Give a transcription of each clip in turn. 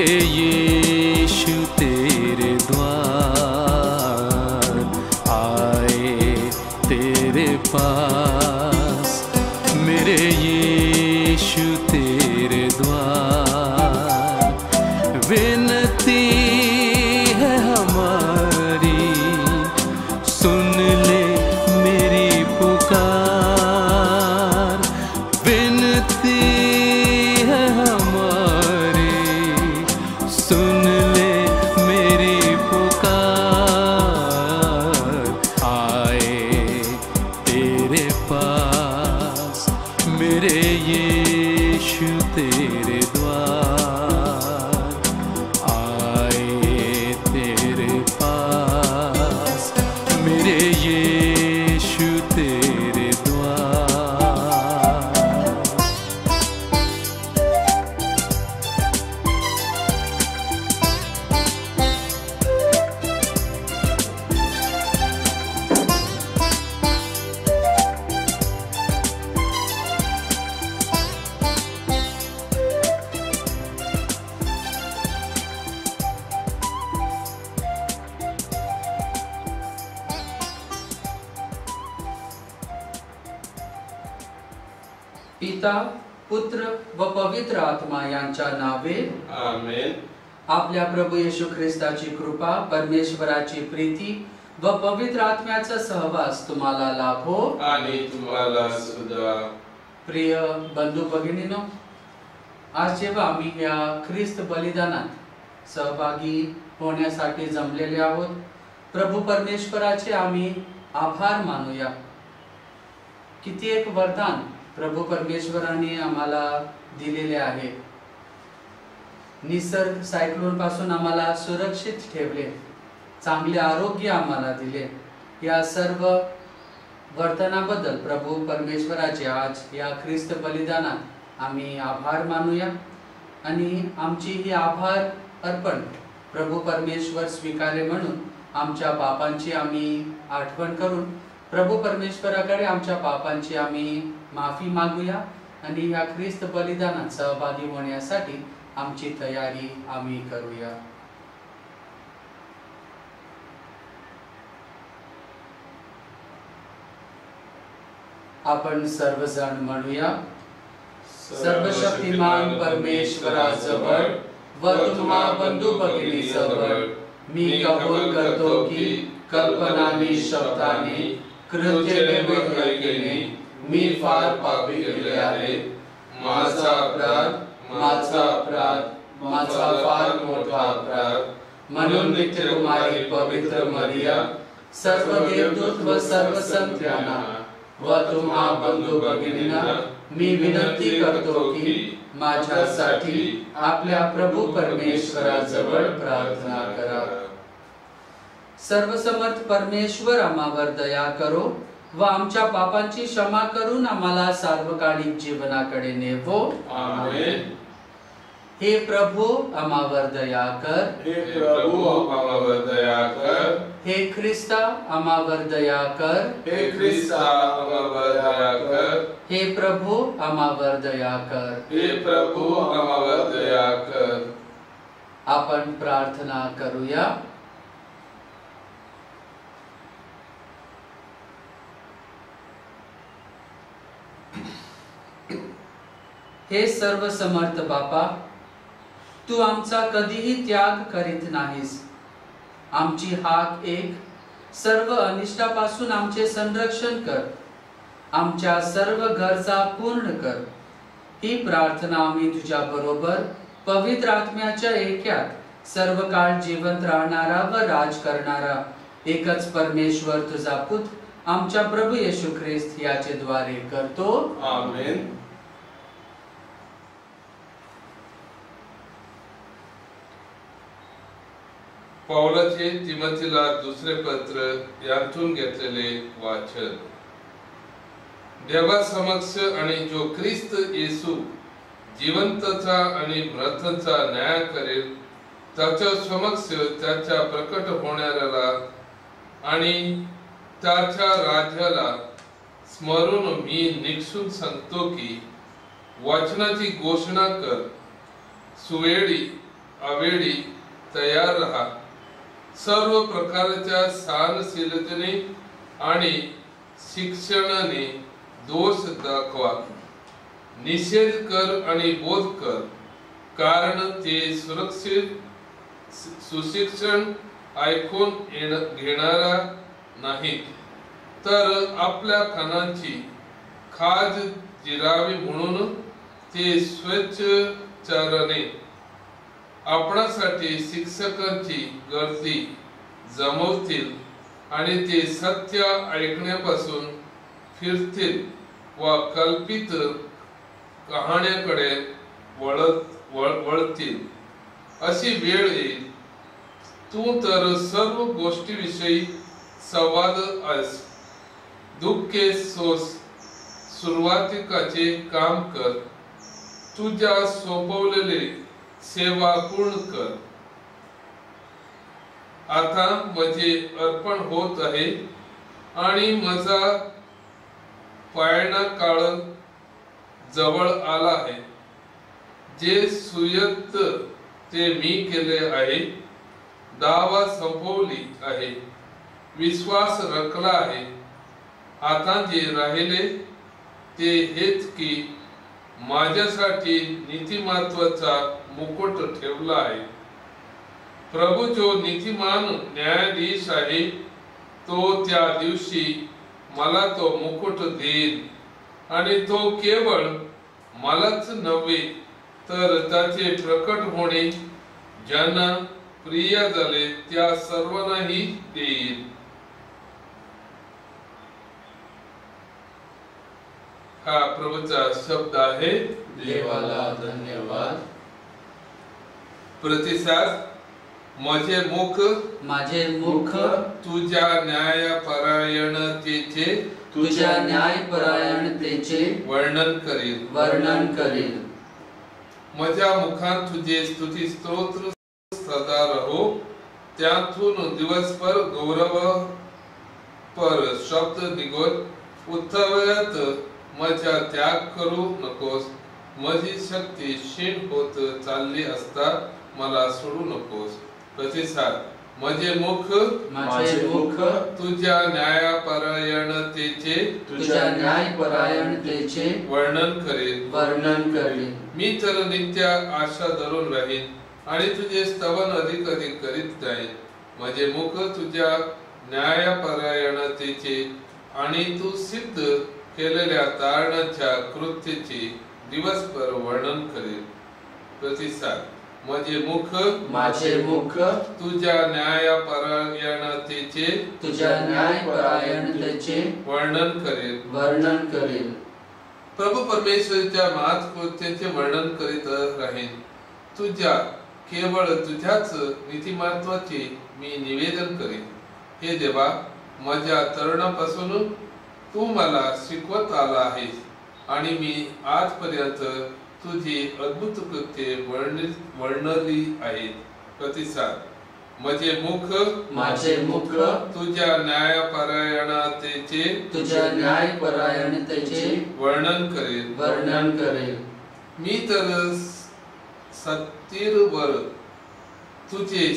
यीशु तेरे द्वार आए तेरे पास, मेरे यीशु तेरे द्वार। विनती है हमारी, सुन ले मेरी पुकार। विनती है हमारी, सुन ले मेरी पुकार। आए तेरे पास, मेरे यीशु तेरे द्वार आए तेरे पास, मेरे यीशु तेरे द्वार। पिता, पुत्र व पवित्र आत्मा यांच्या नावे आमेन। आपल्या प्रभू येशू ख्रिस्ताची कृपा, परमेश्वराची प्रीती व पवित्र आत्म्याचा सहवास तुम्हाला लाभो आणि तुम्हाला सुद्धा। प्रिय बंधू भगिनींनो, आज जेव्हा आम्ही या ख्रिस्त बलिदानात सहभागी होण्यासाठी जमलेले आहोत, प्रभू परमेश्वराचे आम्ही आभार मानूया। किती एक वरदान प्रभू परमेश्वराने आम्हाला दिलेले आहे। निसर्ग सायक्लोन पासून आम्हाला सुरक्षित ठेवले, चांगले आरोग्य आम्हाला दिले। या सर्व वर्तनाबद्दल प्रभू परमेश्वराचे आज या ख्रिस्त बलिदानात आम्ही आभार मानूया आणि आमची ही आभार अर्पण प्रभू परमेश्वर स्वीकारे म्हणून आमच्या पापांची आम्ही आठवण करून प्रभू परमेश्वराकडे आमच्या पापांची आम्ही माफी मागूया आणि या ख्रिस्त बलिदानात सहभागी होण्यासाठी आमची तयारी आम्ही करूया। आपण सर्वजण म्हणूया, सर्वशक्तिमान परमेश्वराजवळ व तुम्हा बंधू भगिनीजवळ मी कबूल करतो की कल्पनाने, शब्दाने, कृत्याने व क्रियेने मी फार पापी केले आहे। माझा अपराध, माझा अपराध, माझा फार मोठा अपराध। म्हणून नित्यकुमारी पवित्र मरिया, सर्व देवदूत व सर्व संत यांना व तुम्हा बंधू भगिनींना मी विनंती करतो की माझ्यासाठी आपल्या प्रभू परमेश्वराजवळ प्रार्थना करा। सर्वसमर्थ परमेश्वर आम्हावर दया करो व आमच्या पापांची क्षमा करून आम्हाला सार्वकालिक जीवनाकडे नेवो। आमेन। हे प्रभु आम्हावर दया कर। हे प्रभु आम्हावर दया कर। हे ख्रिस्ता आम्हावर दया कर। हे ख्रिस्ता आम्हावर दया कर। हे प्रभु आम्हावर दया कर। हे प्रभु आम्हावर दया कर। आपण प्रार्थना करूया। हे सर्व समर्थ बापा, तू आमचा कधीही त्याग करीत नाहीस। आमची हाक एक, सर्व अनिष्टापासून आमचे संरक्षण कर, आमच्या सर्व गरजा पूर्ण कर। ही प्रार्थना आम्ही तुझ्या बरोबर पवित्र आत्म्याच्या ऐक्यात सर्व काळ जिवंत राहणारा व राज करणारा एकच परमेश्वर तुझा पुत्र आमच्या प्रभू येशू ख्रिस्त याचे द्वारे करतो। आमेन। पौलाचे तिमोथीला दुसरे पत्र यातून घेतलेले वाचन। देवा समक्ष आणि जो ख्रिस्त येशू जिवंतचा आणि मृतांचा न्याय करेल त्याच्या समक्ष त्याच्या प्रकट होणाऱ्याला आणि त्याच्या राज्याला स्मरून मी निक्षून सांगतो की वचनाची घोषणा कर, सुवेळी अवेळी तयार राहा. सर्व प्रकारच्या सहनशीलतेने आणि शिक्षणाने दोष दाखवा. निषेध कर आणि बोध कर, कारण ते सुशिक्षण ऐकून घेणारा नाहीत, तर आपल्या कानांची खाज जिरावी म्हणून ते स्वेच्छाचाराने आपणासाठी शिक्षकांची गर्दी जमवतील आणि ते सत्य ऐकण्यापासून फिरतील व कल्पित कहाण्याकडे वळतील. अशी वेळ येईल. तू तर सर्व गोष्टीविषयी संवाद आहेस. दुःखे सोस, सुरुवातीकाचे काम कर. तुझ्या सोपवलेले सेवा पूर्ण कर. आता माझे अर्पण होत आहे आणि माझा पाळणा काळ जवळ आला आहे. जे सुयत ते मी केले आहे. दावा संपवली आहे. विश्वास रखला आहे. आता जे राहिले ते हेच की माझ्यासाठी नीतिमत्वाचा मुकुट ठेवला आहे. प्रभू जो नीतिमान न्यायाधीश आहे, तो त्या दिवशी मला तो मुकुट देईल आणि तो केवळ मलाच नव्हे तर त्याचे प्रकट होणे ज्यांना प्रिय झाले त्या सर्वांनाही देईल. हा प्रभूचा शब्द आहे. देवाला धन्यवाद. प्रतिसाद. माझे मुख तुझ्या न्यायपरायणतेचे वर्णन करील. माझ्या मुखात तुझे स्तुती स्तोत्र सदा रहो. त्यातून दिवसभर गौरव पर शब्द निघोत. उत्तवयात माझा त्याग करू नकोस. माझी शक्ती क्षीण होत चालली असता मला सोडू नकोस. प्रतिसाद. माझे मुख तुझ्या न्यायपरायणतेचे वर्णन करेल. मी तर नित्य आशा धरून राहीन आणि तुझे स्तवन अधिक अधिक करीत जाईन. माझे मुख तुझ्या न्यायपरायणतेचे आणि तू सिद्ध केलेल्या तारणाच्या कृत्याचे दिवसभर वर्णन करेल. प्रतिसाद. माझे मुख तुझ्या न्यायपरायणतेचे वर्णन करेल. प्रभू परमेश्वराच्या महाकृत्याचे वर्णन करीत राहीन. केवळ तुझ्याच नीतिमत्वाचे मी निवेदन करेन. हे देवा, माझ्या तरुणापासून तू मला शिकवत आला आहेस आणि मी आजपर्यंत तुझी अद्भुत कृत्ये वर्णली आहेत. प्रतिसाद. माझे मुख तुझ्या न्यायपरायणतेचे वर्णन करेल. मी तर सत्तीरवर तुझे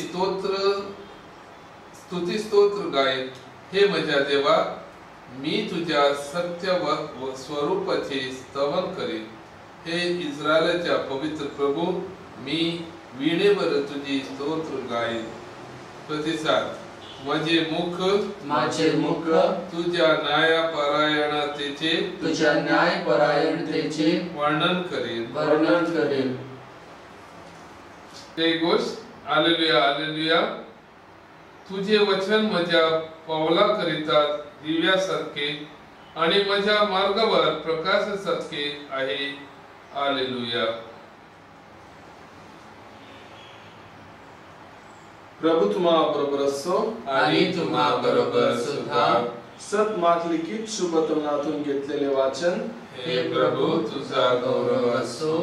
स्तुती स्तोत्र गायन. हे माझ्या देवा, मी तुझ्या सत्य स्वरूपाचे स्तवन करेन. हे इस्रायलच्या पवित्र प्रभू, मी वीणेवर तुझी स्तोत्र गायन. प्रतिसाद. माझे मुख तुझ्या न्यायपरायणतेचे वर्णन करेल. ते गोष्ट. Hallelujah, hallelujah. तुझे वचन माझ्या पावलाकरिता दिव्यासारखे आणि माझ्या मार्गावर प्रकाशासारखे आहे. हालेलुया. प्रभू तुम्हा बरोबर असो आणि तुम्हा बरोबर सुद्धा. सतमात लिखित शुभतनातून घेतलेले वाचन. हे प्रभू तुझा गौरव असो.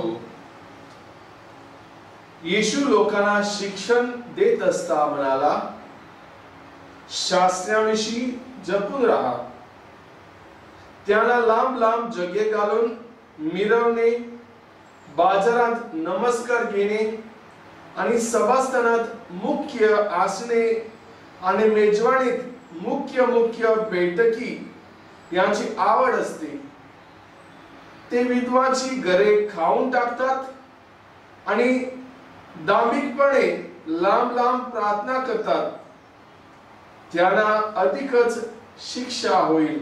येशू लोकांना शिक्षण देत असता म्हणाला, शास्त्राविषयी जपून राहा. त्यांना लांब लांब जगे घालून मिरवणे, बाजारात नमस्कार घेणे आणि सभास्थानात मुख्य आसने आणि मेजवानीत मुख्य बैठकी यांची आवड असते. ते विधवाची घरे खाऊन टाकतात आणि दांभिकपणे लांब प्रार्थना करतात. त्यांना अधिकच शिक्षा होईल.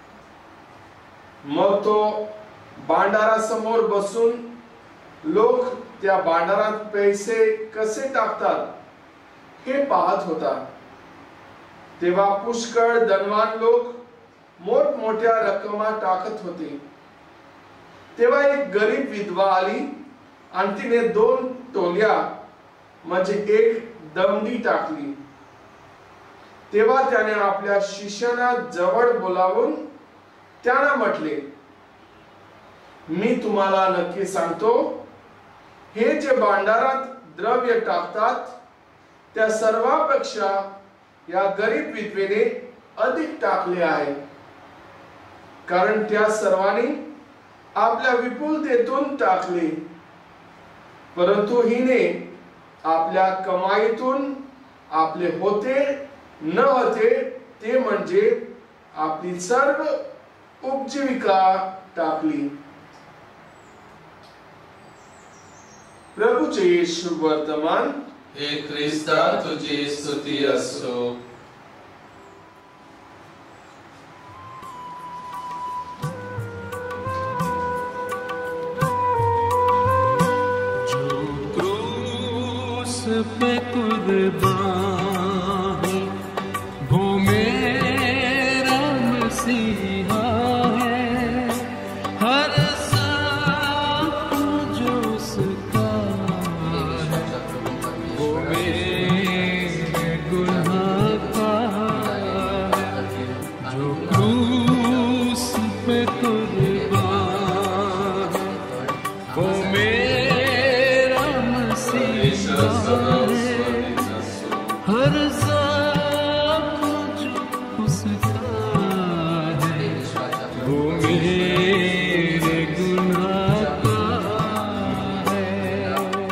मग तो भांडारासमोर बसून लोक त्या भांडारात पैसे कसे टाकतात हे पाहत होता. तेव्हा पुष्कळ धनवान लोक मोठमोठ्या रक्कमा टाकत होते. तेव्हा एक गरीब विधवा आली आणि तिने 2 टोल्या म्हणजे 1 दमडी टाकली. तेव्हा त्याने आपल्या शिष्यांना जवळ बोलावून त्यांना म्हटले, मी तुम्हाला नक्की सांगतो, हे जे भांडारात द्रव्य टाकतात त्या सर्वांपेक्षा या गरीब विधवेने अधिक टाकले आहे. कारण त्या सर्वांनी आपल्या विपुलतेतून टाकले, परंतु हिने आपल्या कमाईतून आपले होते न होते ते म्हणजे आपली सर्व उपजीविका टाकली. प्रभूचे शुभ वर्तमान. हे ख्रिस्ता तुझी स्तुती असो. जो क्रूस पे कुर्बान है वो मेरा मसीहा है. हर सांप जो उसका है वो मेरे गुनाह का है. जो क्रूस पे कुर्बान वो मेरा मसीहा है. हर सांप जो उसका है वो मेरे गुनाह का है.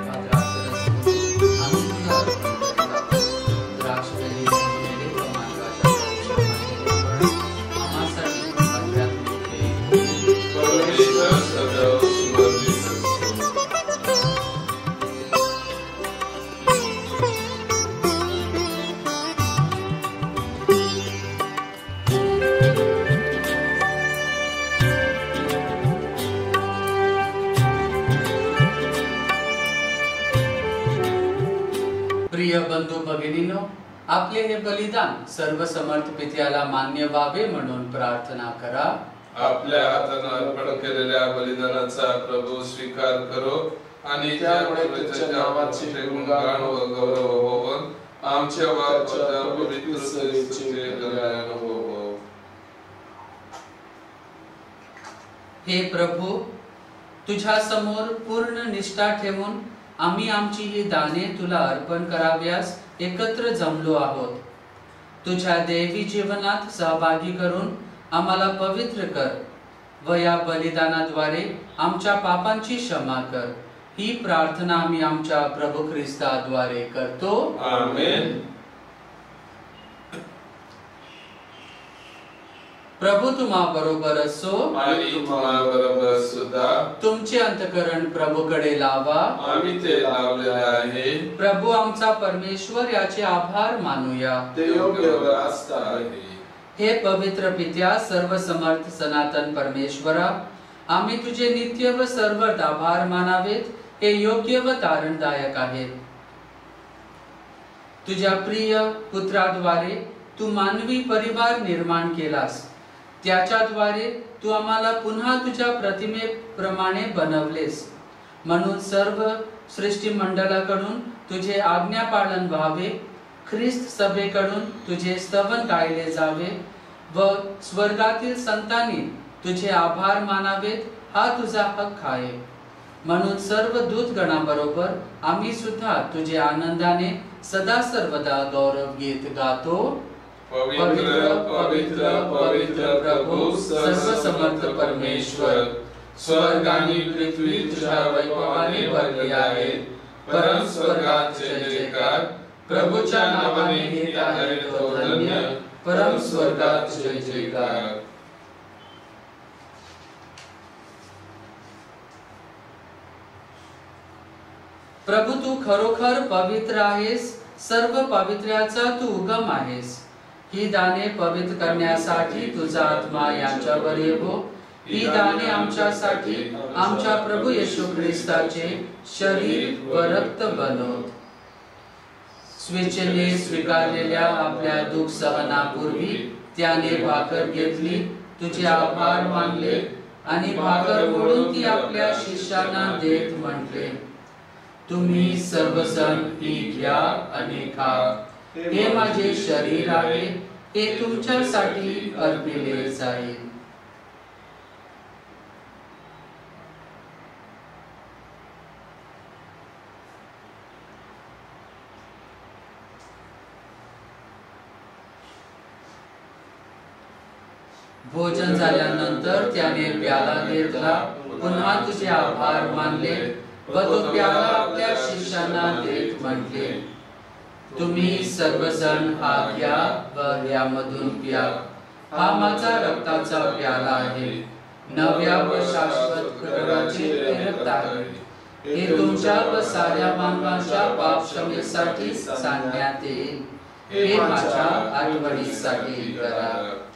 परमेश्वर सदैव समर्पित असो. प्रिय बंधू भगिनींनो, आपले हे बलिदान सर्व समर्थ पित्याला मान्य व्हावे म्हणून प्रार्थना करा. आपल्या हाताने अर्पण केलेल्या बलिदानाचा प्रभू स्वीकार करो आणि त्यामुळे त्याच्या नावाचे गुणगान व गौरव होवो. आमच्या वाचा पवित्र शरीराचे कल्याण होवो. हे प्रभू, तुझ्या समोर पूर्ण निष्ठा ठेवून आम्ही आमची ही दाने तुला अर्पण कराव्यास एकत्र जमलो आहोत. तुझ्या दैवी जीवनात सहभागी करून आम्हाला पवित्र कर व या बलिदानाद्वारे आमच्या पापांची क्षमा कर. ही प्रार्थना आम्ही आमच्या प्रभू ख्रिस्ताद्वारे करतो. आमेन. प्रभू तुम्हा बरोबर असो आणि तुम्हा बरोबर सुद्धा. तुमचे अंतःकरण प्रभूकडे लावा. आम्ही ते लावलेले आहे. प्रभू आमचा परमेश्वर याचे आभार मानूया. ते योग्य व आस्था आहे. हे पवित्र पित्या, सर्व समर्थ सनातन परमेश्वरा, आम्ही तुझे नित्य व सर्वत आभार मानावेत. हे योग्य व तारणदायक आहे. तुझ्या प्रिय पुत्राद्वारे तू मानवी परिवार निर्माण केलास. त्याच्याद्वारे तू आम्हाला पुन्हा तुझ्या प्रतिमेप्रमाणे बनवलेस. म्हणून सर्व सृष्टी मंडळाकडून तुझे आज्ञा पालन व्हावे. ख्रिस्त सभेकडून तुझे स्तवन गायले जावे व स्वर्गातील संतांनी तुझे आभार मानावेत. हा तुझा हक्क आहे. म्हणून सर्व दूतगणाबरोबर आम्ही सुद्धा तुझे आनंदाने सदा सर्वदा गौरव गीत गातो. पवित्र पवित्र पवित्र प्रभू सर्व समर्थ परमेश्वर, स्वर्ग आणि पृथ्वी तुझ्या वैभवाने भरली आहे. परम स्वर्गात जय जयकार, प्रभूच्या नावाने येत आहे तो धन्य, परम स्वर्गात जय जयकार. प्रभू तू खरोखर पवित्र आहेस, सर्व पवित्र्याचा तू उगम आहेस. ही दाणे पवित्र करण्यासाठी तुझा आत्मा यांच्यावर येवो. ही दाणे आमच्यासाठी आमच्या प्रभू येशू ख्रिस्ताचे शरीर व रक्त बनवत. स्वेच्छेने स्वीकारलेल्या आपल्या दुःख सहनापूर्वी त्याने भाकर घेतली, तुझे आभार मानले आणि भाकर मोडून ती आपल्या शिष्यांना देत म्हटले, तुम्ही सर्वजण ही घ्या आणि खा. हे माझे शरीर आहे, हे तुमच्यासाठी अर्पिले जाईल. भोजन झाल्यानंतर त्याने प्याला घेतला, पुन्हा तुझे आभार मानले व तो प्याला आपल्या शिष्यांना देत म्हटले, तुम्ही सर्वजण हा घ्या व यामधून प्या. हा माझा रक्ताचा प्याला आहे, नव्या व शाश्वत कराराचे रक्त आहे. हे तुमच्या व साऱ्या मानवाच्या पाप क्षमेसाठी सांगण्यात येईल. हे माझ्या आठवणीसाठी करा.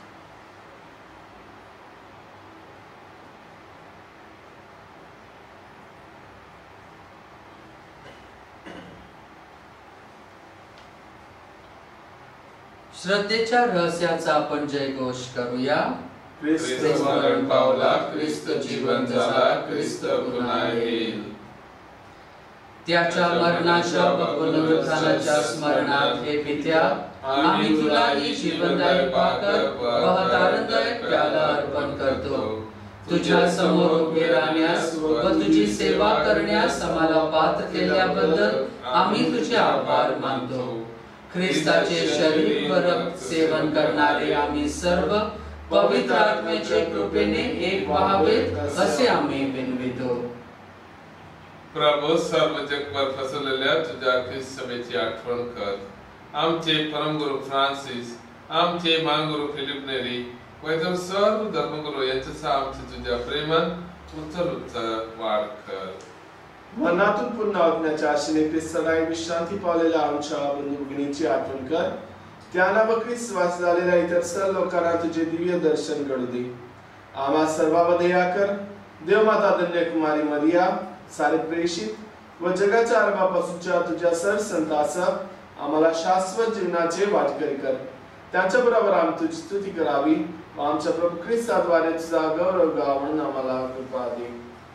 श्रद्धेच्या रहस्याचा आपण जयघोष करूया. ख्रिस्त मरण पावला, ख्रिस्त जीवन झाला, ख्रिस्त पुन्हा येईल. त्याच्या मरणाच्या व पुनरुत्थानाच्या स्मरणात हे पित्या, आम्ही तुला ही जीवनदायी भाकर व तारणदायक प्याला अर्पण करतो. तुझ्या समोर उभे राहण्यास व तुझी सेवा करण्यास आम्हाला पात्र केल्याबद्दल आम्ही तुझे आभार मानतो. ख्रिस्ताचे शरीर व रक्त सेवन करणारे आम्ही सर्व पवित्र आत्म्याच्या कृपेने एक व्हावेत असे आम्ही विनवितो. प्रभू, सर्व जगभर पसरलेल्या तुझ्या ख्रिस्त सभेची आठवण कर. आमचे परमगुरू फ्रान्सिस, आमचे महागुरू फिलिप नेरी व इतर सर्व धर्मगुरू यांच्यासह आमचे तुझ्या प्रेमात उचल वाढ कर. मनातून पुन्हा ऐकण्याच्या आशेने ख्रिस्ताला विश्रांती पावलेल्या आमच्या बंधू भगिनीची आठवण कर. त्यांना व ख्रिस्त वास झालेल्या इतर सर्व लोकांना तुझे दिव्य दर्शन घडू दे. आम्हा सर्वांवर दया कर. देवमाता धन्यकुमारी मरिया, सारे प्रेषित व जगाच्या आरंभापासूनच्या तुझ्या सर संतासह आम्हाला शाश्वत जीवनाचे वाटकरी कर. त्यांच्या बरोबर आम्ही तुझी स्तुती करावी व आमच्या प्रभू ख्रिस्ताद्वारे तुझा गौरव गावा म्हणून आम्हाला कृपा दे.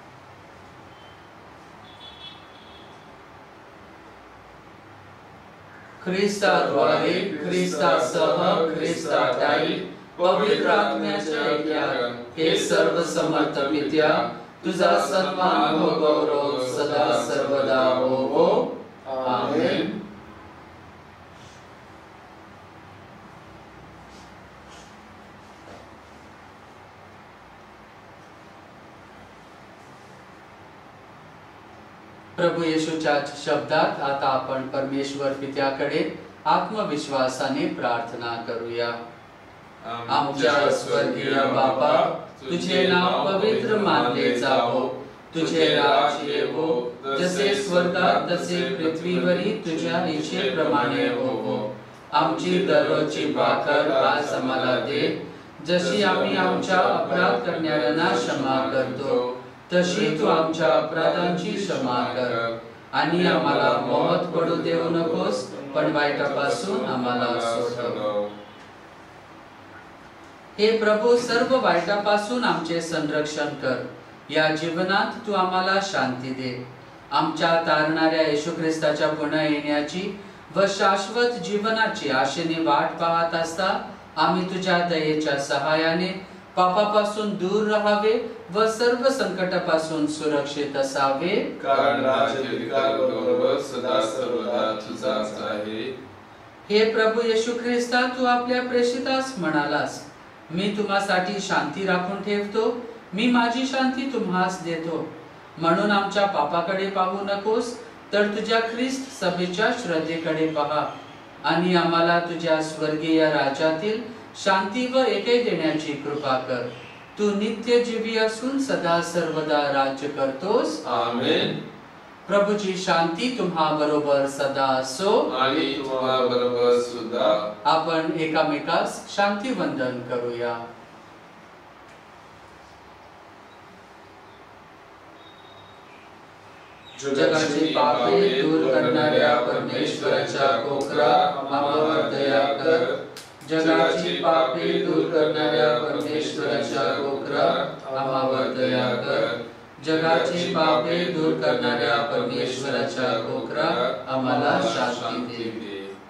ख्रिस्ताद्वारे, ख्रिस्तासह, ख्रिस्ताताई, पवित्र आत्म्याच्या ऐक्यात हे सर्व समर्थ पित्या, तुझा सन्मान व गौरव सदा सर्वदा होवो. आमेन. प्रभू येशूच्या शब्दात आता आपण परमेश्वर पित्याकडे आत्मविश्वासाने प्रार्थना करूया. आमच्या स्वर्गीय बापा, तुझे नाव पवित्र मानले जावो. तुझे राज येवो. जसे स्वर्गात तसे पृथ्वीवरही तुझ्या इच्छेप्रमाणे होवो. आमची दररोजची भाकर आज आम्हाला दे. जशी आम्ही आमच्या अपराध करणाऱ्यांना क्षमा करतो, तशी तू आमच्या अपराधांची क्षमा कर. आणि आम्हाला मोहात पडू देऊ नकोस, पण वाईटापासून आम्हाला सोडव. हे प्रभू, सर्व वाईटापासून आमचे संरक्षण कर. या जीवनात तू आम्हाला शांती दे. आमच्या तारणाऱ्या येशू ख्रिस्ताच्या पुन्हा येण्याची व शाश्वत जीवनाची आशेने वाट पाहत असता आम्ही तुझ्या दयेच्या सहाय्याने पापापासून दूर राहावे व सर्व संकटापासून सुरक्षित असावे. कारण राज्य, अधिकार व गौरव सदा सर्वदा तुझाच आहे. हे प्रभू येशू ख्रिस्ता, तू आपल्या प्रेषितास म्हणालास, मी तुम्हासाठी शांती राखून ठेवतो, मी माझी शांती तुम्हास देतो. म्हणून आमच्या पापाकडे पाहू नकोस, तर तुझ्या ख्रिस्त सभेच्या श्रद्धेकडे पहा आणि आम्हाला तुझ्या स्वर्गीय राज्यातील शांती व एके देण्याची कृपा कर. तू नित्य जीवी असून सदा सर्वदा राज्य करतोस. आमेन. प्रभूची शांती तुम्हा बरोबर सदा असो आणि तुम्हा बरोबर सुद्धा. आपण एकामेकास शांती वंदन करूया. जगाची पापे दूर करणाऱ्या परमेश्वराच्या कोकरा आम्हावर दया कर. जगाची पापे दूर करणाऱ्या परमेश्वराच्या कोकरा आम्हावर दया कर. जगाची पापे दूर करणाऱ्या परमेश्वराच्या कोकरा आम्हाला शांती दे.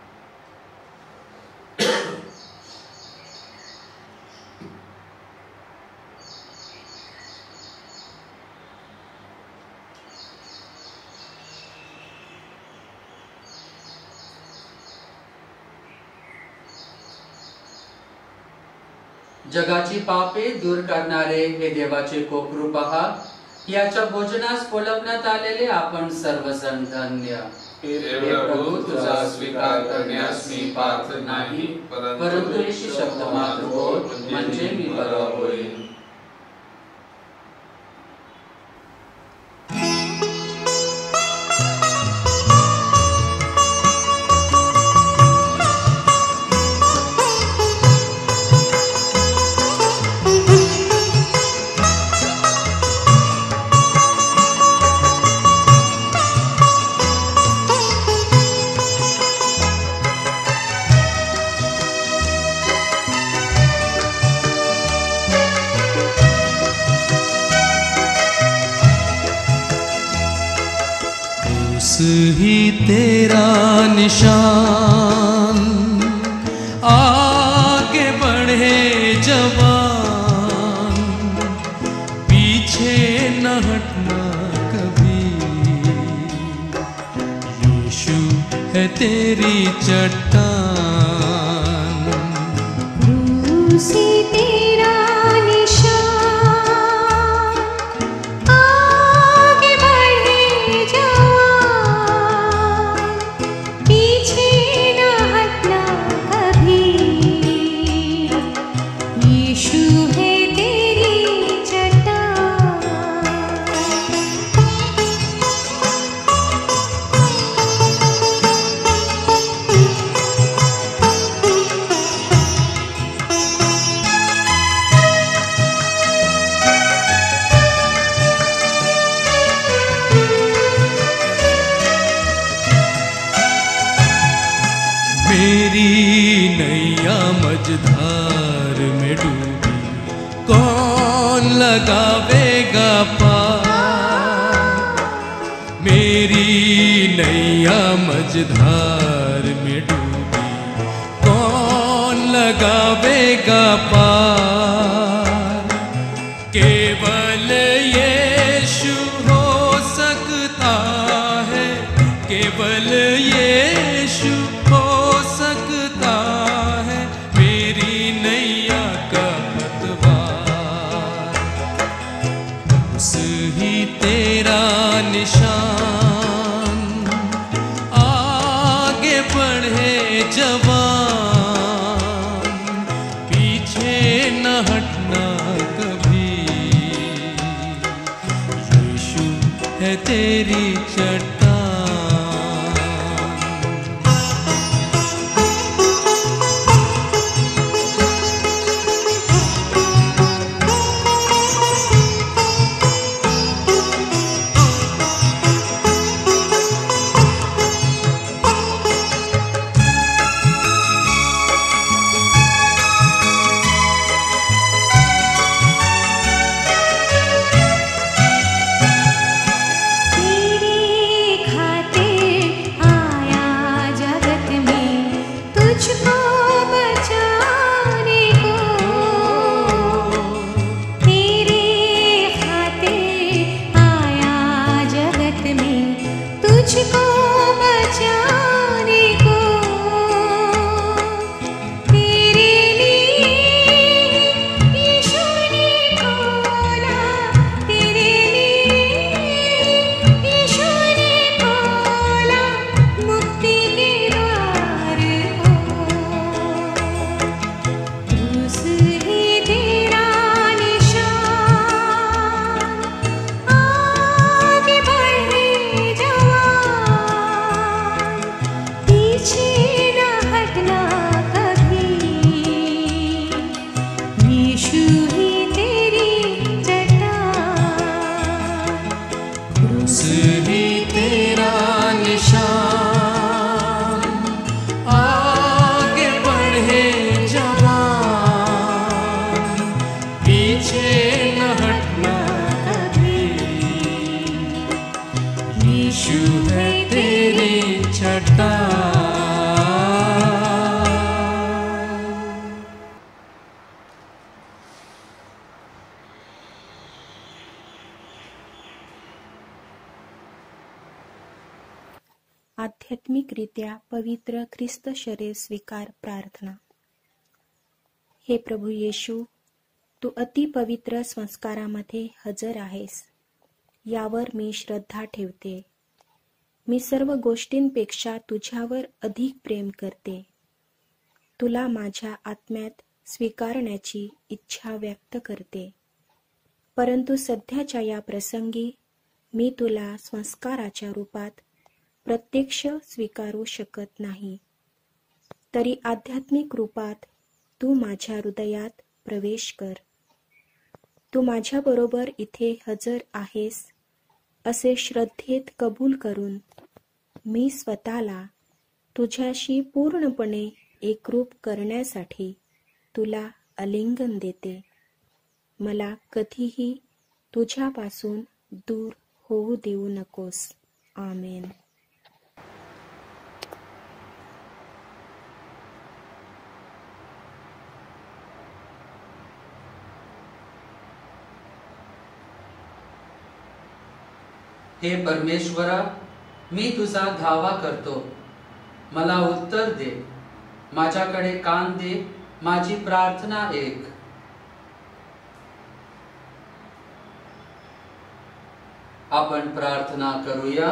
जगाची पापे दूर करणारे हे देवाचे कोकरू पहा. याच्या भोजनास बोलवण्यात आलेले आपण सर्वजण धन्य. हे प्रभू तुझा स्वीकार करण्यास मी पात्र नाही, परंतु एक शब्द मात्र बोल म्हणजे मी बरा होईल. ही तेरा निशान, आगे बढ़े जवान, पीछे न हटना कभी. यीशु है तेरी चट्टान. क्रूसी तेरा निशान, आगे बढ़े जवान, पीछे न हटना कभी. यीशु है तेरी चट्टान. मेरी नैया मझधार में डूबी, कौन लगावेगा पार. मेरी नैया मझधार में डूबी, कौन लगावेगा पार. केवल यीशु हो सकता है, केवल यीशु हो सकता है मेरी नैया का पतवार. उस ही तेरा निशान, आगे बढ़े जवान, पीछे न हटना कभी. यीशु है तेरी चट्टान. तेरे पीछे न हटना कभी। यीशु ही तेरी चट्टान, क्रूस ही तेरा निशान, आगे बढ़े जवान, पीछे न हटना कभी। यीशु है तेरी चट्टान। आध्यात्मिकरित्या पवित्र ख्रिस्त शरीर स्वीकार प्रार्थना. हे प्रभू येशू, तू अतिपवित्र संस्कारामध्ये हजर आहेस, यावर मी श्रद्धा ठेवते. मी सर्व गोष्टींपेक्षा तुझ्यावर अधिक प्रेम करते. तुला माझ्या आत्म्यात स्वीकारण्याची इच्छा व्यक्त करते, परंतु सध्याच्या या प्रसंगी मी तुला संस्काराच्या रूपात प्रत्यक्ष स्वीकारू शकत नाही. तरी आध्यात्मिक रूपात तू माझ्या हृदयात प्रवेश कर. तू माझ्याबरोबर इथे हजर आहेस असे श्रद्धेत कबूल करून मी स्वतःला तुझ्याशी पूर्णपणे एकरूप करण्यासाठी तुला आलिंगन देते. मला कधीही तुझ्यापासून दूर होऊ देऊ नकोस. आमेन. हे परमेश्वरा, मी तुझा धावा करतो. मला उत्तर दे, माझ्याकडे कान दे, माझी प्रार्थना ऐक. आपण प्रार्थना करूया.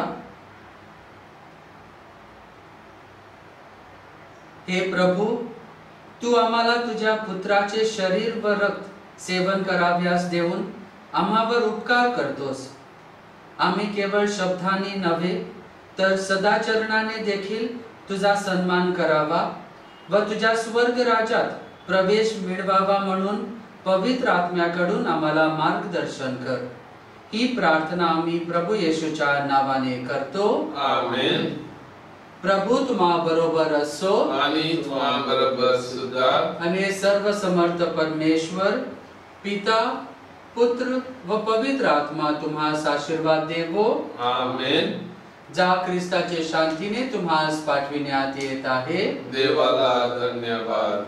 हे प्रभू, तू आम्हाला तुझ्या पुत्राचे शरीर व रक्त सेवन कराव्यास देऊन आम्हावर उपकार करतोस. आम्ही केवळ शब्दांनी नव्हे तर सदाचरणाने देखील तुझा सन्मान करावा व तुझ्या स्वर्ग राज्यात प्रवेश मिळवावा म्हणून पवित्र आत्म्याकडून आम्हाला मार्गदर्शन कर. ही प्रार्थना आम्ही प्रभू येशूच्या नावाने करतो. आमेन. प्रभू तुम्हा बरोबर असो आणि तुम्हा बरोबर सुद्धा. आणि सर्व समर्थ परमेश्वर पिता, पुत्र व पवित्र आत्मा तुम्हास आशीर्वाद देवो. आमेन. जा ख्रिस्ताचे शांतीने तुम्हास पाठविण्यात येत आहे. देवाला धन्यवाद.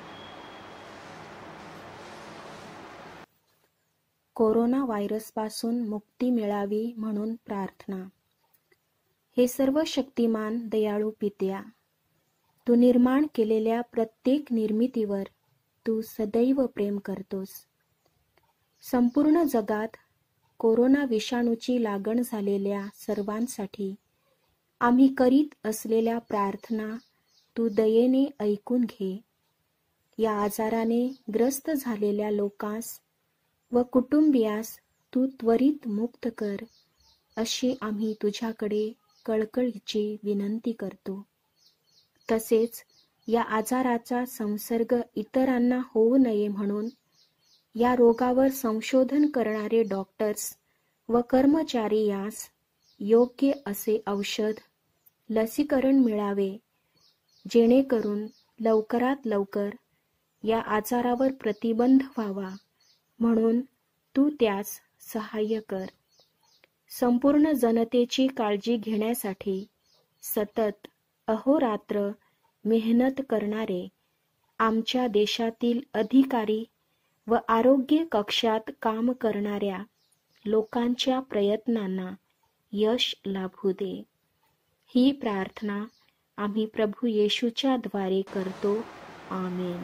कोरोना व्हायरसपासून मुक्ती मिळावी म्हणून प्रार्थना. हे सर्व शक्तिमान दयाळू पित्या, तू निर्माण केलेल्या प्रत्येक निर्मितीवर तू सदैव प्रेम करतोस. संपूर्ण जगात कोरोना विषाणूची लागण झालेल्या सर्वांसाठी आम्ही करीत असलेल्या प्रार्थना तू दयेने ऐकून घे. या आजाराने ग्रस्त झालेल्या लोकांस व कुटुंबियास तू त्वरित मुक्त कर, अशी आम्ही तुझ्याकडे कळकळीची विनंती करतो. तसेच या आजाराचा संसर्ग इतरांना होऊ नये म्हणून या रोगावर संशोधन करणारे डॉक्टर्स व कर्मचारी यास योग्य असे औषध, लसीकरण मिळावे, जेणेकरून लवकरात लवकर या आजारावर प्रतिबंध व्हावा म्हणून तू त्यास सहाय्य कर. संपूर्ण जनतेची काळजी घेण्यासाठी सतत अहोरात्र मेहनत करणारे आमच्या देशातील अधिकारी व आरोग्य कक्षात काम करणाऱ्या लोकांच्या प्रयत्नांना यश लाभू दे. ही प्रार्थना आम्ही प्रभू येशूच्या द्वारे करतो. आमेन.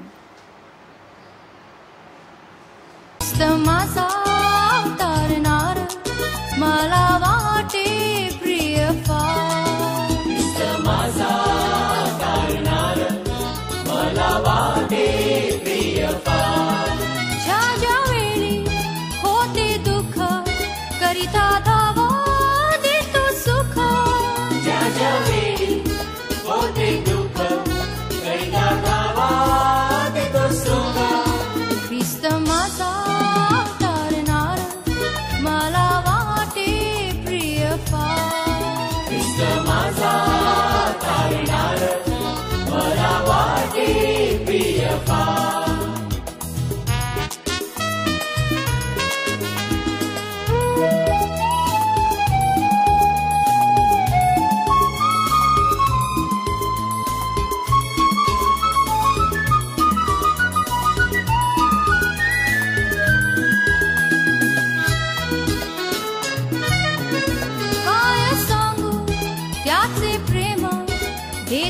माझा अवतारणार मला वाटे प्रिय फार. माझा अवतारणार मला वाटे प्रिय फार. ज्या वेळी होते दुःख करिता धावा देतो सुख. ज्या वेळी होते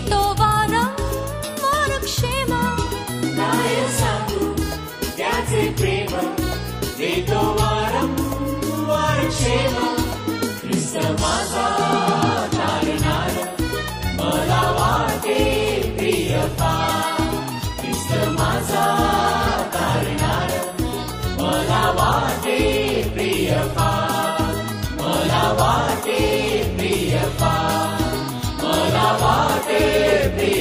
देतो वारंवार क्षेम. काय सांगू त्याचे प्रेम, देतो वारंवार क्षेम. ख्रिस्त माझा तारणार, मला वाटे प्रिय फार. ख्रिस्त माझा तारणार, मला वाटे प्रिय फार. मला वाटे प्रिय फार. मला वाटे प्रिय